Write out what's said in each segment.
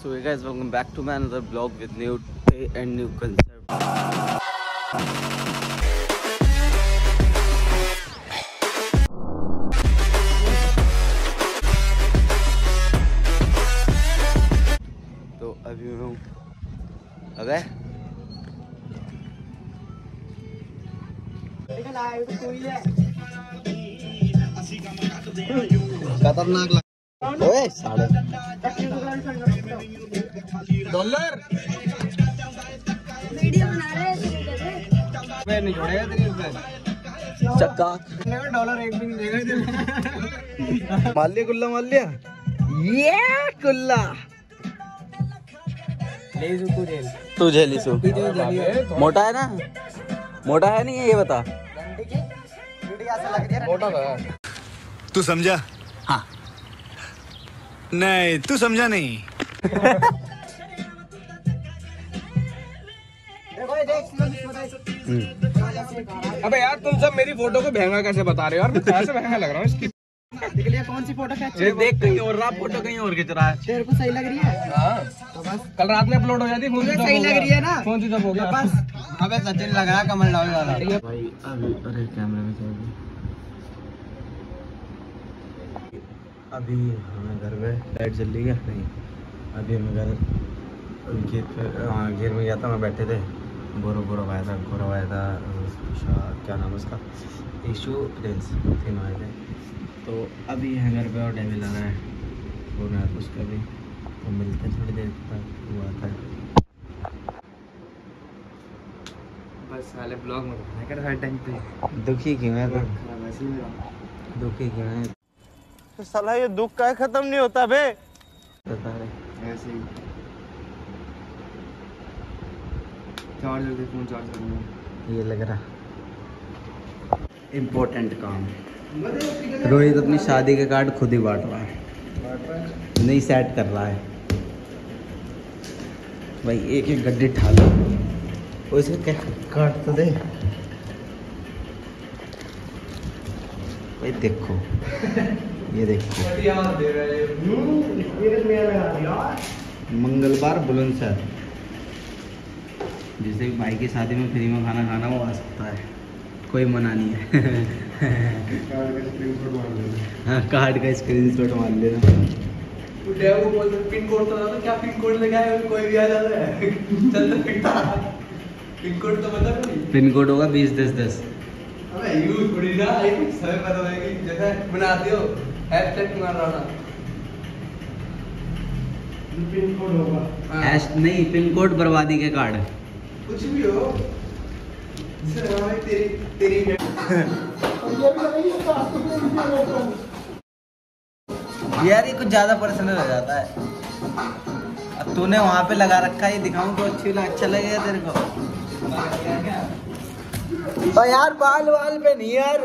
So hey guys, welcome back to my another vlog with new day and new concept. तो अभी मैं हूँ अबे खतरनाक लग ओए साढ़े $1 वीडियो बना रहे नहीं छोड़ेगा तेरी चक्का $1 एक भी नहीं देगा। मार लिया कुल्ला मार लिया ये कुल्ला तू झेलिसु मोटा है ना मोटा है नहीं ये बता मोटा था तू समझा? हाँ नहीं तू समझा नहीं। अबे यार तुम सब मेरी फोटो को महंगा कैसे बता रहे हो यार? मैं कैसे महंगा लग रहा हूँ इसकी? कौन सी फोटो खींच देख कहीं और रहा फोटो कहीं और खींच रहा है तेरे को सही लग रही है? हाँ तो बस कल रात में अपलोड हो जाती फोन सही लग रही है ना? फोन से हो गया बस। अबे सचिन लग रहा है कमल डाल वाला भाई अभी अरे कैमरे में क्या अभी हमें घर में लाइट जल रही है नहीं अभी हमें घर घेर में गया था मैं बैठे थे गोरो आया था क्या नाम है उसका ईशू प्रिंस तीनों आए थे तो अभी है घर पे और डेविल आ रहा है फोन है उसका भी तो मिलते हैं थोड़ी देर तक वो आता है बस साले ब्लॉग में बनाया कर हर टाइम पे दुखी क्यों है तो वैसे ही दुखी क्यों है तो साला ये दुख का खत्म नहीं होता बे। बता रहे ऐसे ही चार्जर दे फोन चार्ज करना ये लग रहा इम्पोर्टेंट काम रोहित अपनी शादी के कार्ड खुद ही बांट रहा है नहीं सेट कर रहा है भाई एक एक गड्ढे ठालो वो इसे क्या काट तो दे भाई देखो ये देखो मंगलवार बुलंदशहर जिसे भाई की शादी में फ्री में खाना खाना वो आ सकता है कोई मना नहीं है हाँ कार्ड का स्क्रीनशॉट मार लेना पिन कोड तो क्या पिन कोड लगाए कोई भी आ जाता है चल पिन कोड तो बता पिन कोड होगा 201010 अबे यू थोड़ी ना एक समय पता है कि जैसे बनाते हो ऐप चेक मार रहा ना पिन कोड होगा ऐश नहीं पिन कोड बर्बादी के कार्ड कुछ भी हो तेरी यार ये कुछ ज्यादा पर्सनल हो जाता है अब तूने वहां पे लगा रखा है दिखाऊं तो अच्छा लगेगा तेरे को तो यार बाल वाल पे नहीं यार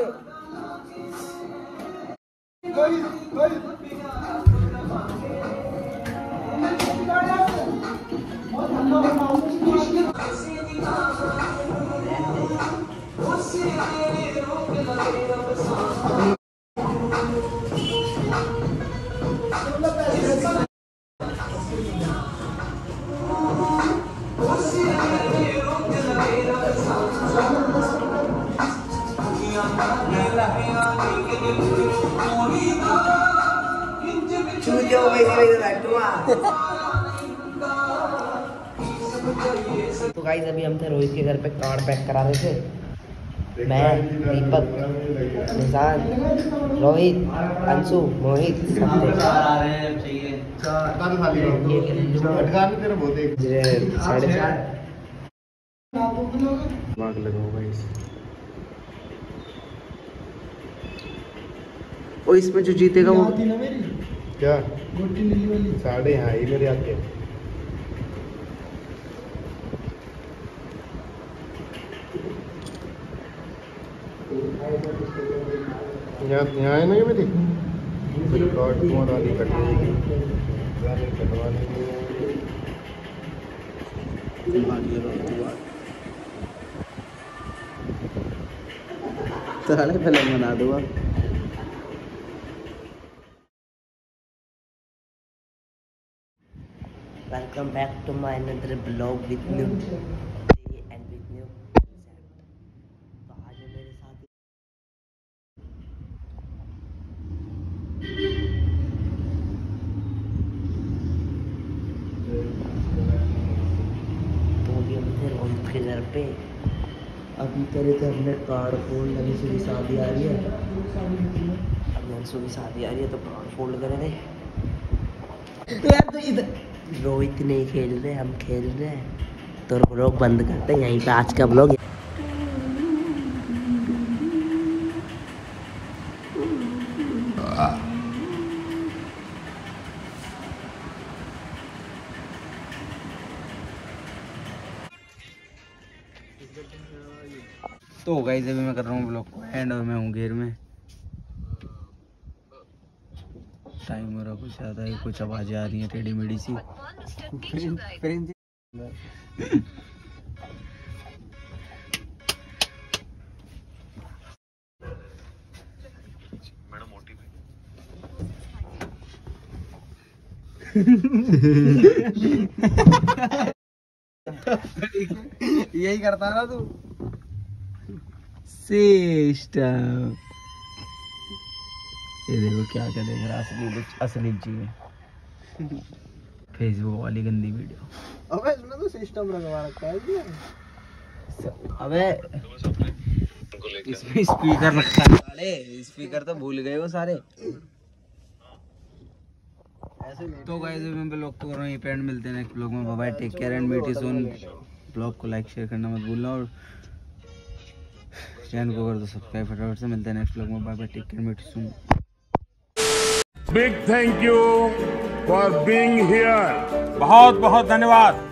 तो गाइस अभी हम थे रोहित के घर पे कार्ड पैक करा रहे थे मैं दीपक निशान रोहित अंशु मोहित सब थे 4:30 और इसमें जो जीतेगा वो क्या साढ़े यहाँ ही मेरे आके यहाँ है ना ये मेरी कट जाएगी साले फिल्म बना दूंगा Welcome back to my another vlog with new day and with new concept. तो आज मेरे साथ तो अभी हम थे रोहित के घर पे। अभी करे थे हमने कार्ड फोल्ड, अंशु की शादी आ रही है, अभी अंशु की शादी आ रही है तो कार्ड फोल्ड करे थे यार। तो इधर रोहित नहीं खेल रहे, हम खेल रहे हैं। तो ब्लॉग बंद करते हैं यहीं पे आज का ब्लॉग। तो गाइस अभी मैं कर रहा हूँ ब्लॉग को एंड और मैं हूँ घेर में। टाइम हो रहा कुछ ज़्यादा है, कुछ आवाज़ें आ रही हैं टेढ़ी मेढ़ी सी। यही करता ना तू सिस्टम। ये देखो क्या क्या देख रहा, असली चीज़ फेसबुक वाली गंदी वीडियो। अबे इसमें तो सिस्टम लगवा रखा है जी। अबे इसमें स्पीकर रखा है साले, स्पीकर तो भूल गए वो सारे। तो गाइस मैं ब्लॉग को कर रहा हूँ यहीं पे एंड, मिलते हैं नेक्स्ट ब्लॉग में। Bye bye, take care and meet you soon. Blog को लाइक शेयर करना मत भूलना और चैनल को कर दो सब्सक्राइब फटाफट से। मिलते हैं नेक्स्ट ब्लॉग में। Bye bye, take care, meet you soon. Big thank you for being here. बहुत बहुत धन्यवाद।